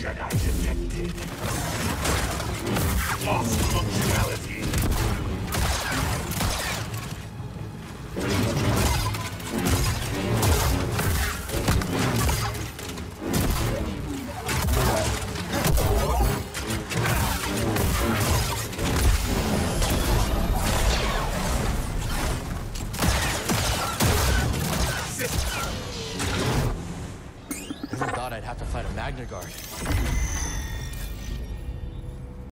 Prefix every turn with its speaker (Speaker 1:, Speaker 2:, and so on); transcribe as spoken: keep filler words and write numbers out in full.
Speaker 1: Jedi detected. Lost functionality.
Speaker 2: Never thought I'd have to fight a Magna Guard.